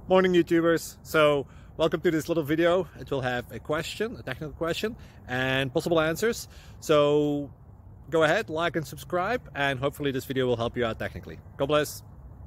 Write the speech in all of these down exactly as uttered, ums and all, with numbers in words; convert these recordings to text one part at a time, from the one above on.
Morning YouTubers. So welcome to this little video. It will have a question, a technical question, and possible answers. So go ahead, like and subscribe, and hopefully this video will help you out technically. God bless.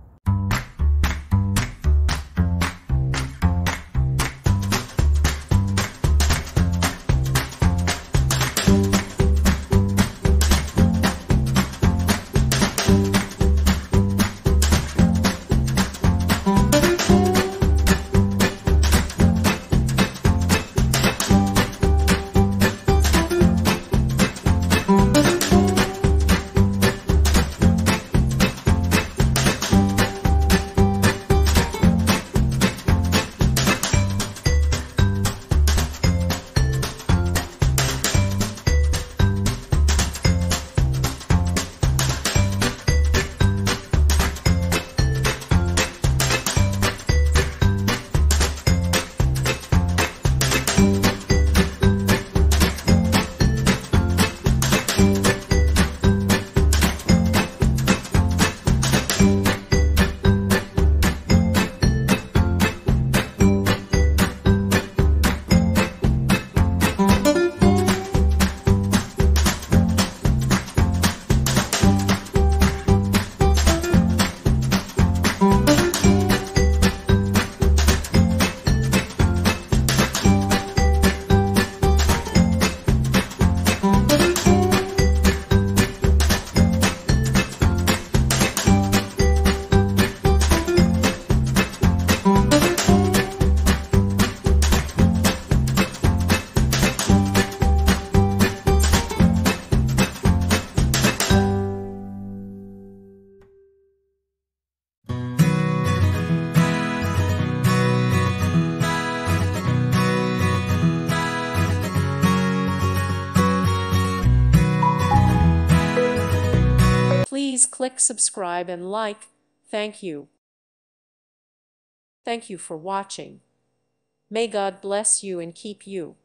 Please click subscribe and like. Thank you. Thank you for watching. May God bless you and keep you.